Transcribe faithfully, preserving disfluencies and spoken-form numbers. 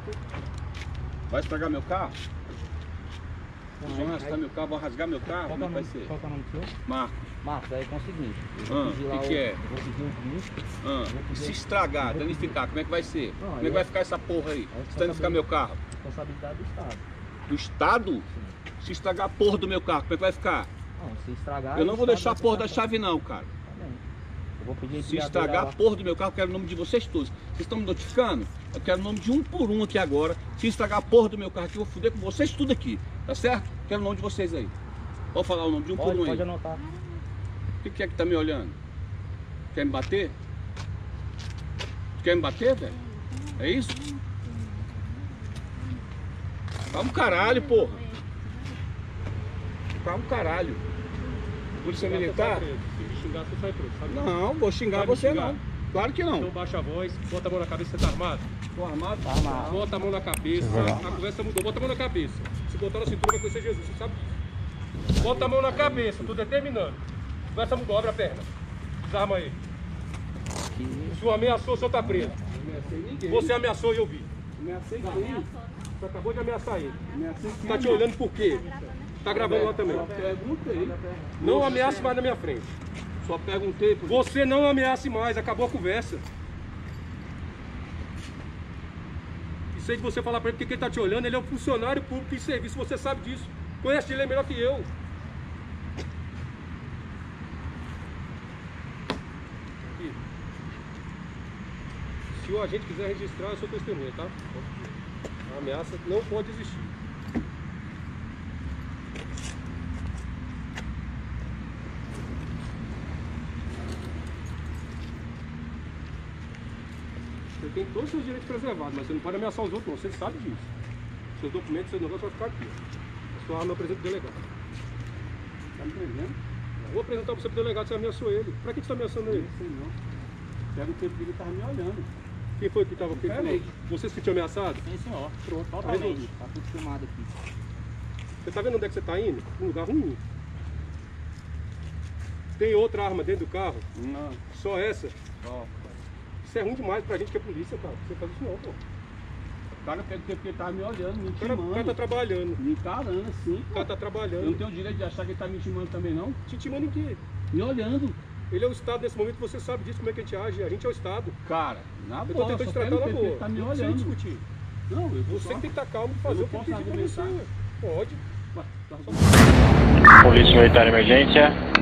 Vai estragar meu carro? Não, Vão aí- rasgar aí- meu carro, vão rasgar meu carro? Qual Como que é é que o vai nome- ser? qual que é o nome do senhor? Marcos. Marcos, aí é o seguinte, eu Ah, vou pedir lá que que o- é? eu vou pedir um guincho. Ah, vou pedir- se estragar, vou danificar, como é que vai ser? Não, Como é aí que vai é- ficar essa porra aí? é Se danificar meu carro? Responsabilidade do Estado. Do Estado? Sim. Se estragar a porra do meu carro, como é que vai ficar? Não, se estragar... Eu não o vou Estado deixar a vai porra da ficar- chave não, cara. Tá bem. Eu vou pedir a Se empilhadeira estragar lá. a porra do meu carro, eu quero o nome de vocês todos. Vocês estão me notificando? Eu quero o nome de um por um aqui agora. Se estragar a porra do meu carro aqui, eu vou foder com vocês tudo aqui. Tá certo? Quero o nome de vocês aí. Vou falar o nome de um Pode, por um pode aí. anotar. O que que é que tá me olhando? Quer me bater? Quer me bater, velho? É isso? Calma caralho, porra. Calma caralho. Polícia Militar? Se me xingar, você sai preso, sabe? Não, vou xingar Vai me você xingar? não. Claro que não. Então baixa a voz, bota a mão na cabeça, você tá armado? Tô armado? Tá armado. Bota a mão na cabeça, a conversa mudou, bota a mão na cabeça. Se botar na cintura vai conhecer Jesus, você sabe disso. Bota a mão na cabeça, tô determinando. Conversa mudou, abre a perna. Desarma aí. Aqui. Se o ameaçou, o senhor tá preso. Não ameacei ninguém. Você ameaçou e eu vi. Ameacei quem? Você acabou de ameaçar ele. Ameacei quem? Tá te olhando por quê? Tá gravando lá também. Só perguntei. Não ameace mais na minha frente. Só perguntei. Por... Você não ameace mais, acabou a conversa. Isso aí de você falar pra ele, porque quem tá te olhando, ele é um funcionário público em serviço, você sabe disso. Conhece ele melhor que eu. Aqui. Se o agente quiser registrar, eu sou testemunha, tá? A ameaça não pode existir. Você tem todos os seus direitos preservados, mas você não pode ameaçar os outros, não. Você sabe disso. Seus documentos, seus negócios vão ficar aqui. A sua arma eu apresento pro delegado. Tá me prendendo? Eu vou apresentar você pro delegado, você ameaçou ele. Pra que você tá ameaçando ele? Não sei não. Perguntei porque ele tava me olhando. Quem foi que tava aqui? Peraí. Você se sentiu ameaçado? Sim, senhor. Pronto, tá Totalmente. resolvido. Tá tudo filmado aqui. Você tá vendo onde é que você tá indo? Um lugar ruim. Tem outra arma dentro do carro? Não. Só essa? Ó. Isso é ruim demais pra gente que é polícia, cara. Você faz isso não, pô. O cara perguntei porque ele tava me olhando, me O cara, o cara tá intimando. trabalhando. Me encarando assim. O cara tá Eu não trabalhando. tenho o direito de achar que ele tá me intimando também não. Te intimando em quê? Me olhando. Ele é o Estado nesse momento, você sabe disso, como é que a gente age. A gente é o Estado. Cara, na Eu tô boa, tentando só te tratar na perguntei porque boa. ele tá me Não precisa olhando. discutir. Não, eu vou Você só... que tem que estar calmo e Eu fazer não o que eu posso pedi pra você. argumentar. ué. Pode. Ué, tá só- Polícia Militar Emergência.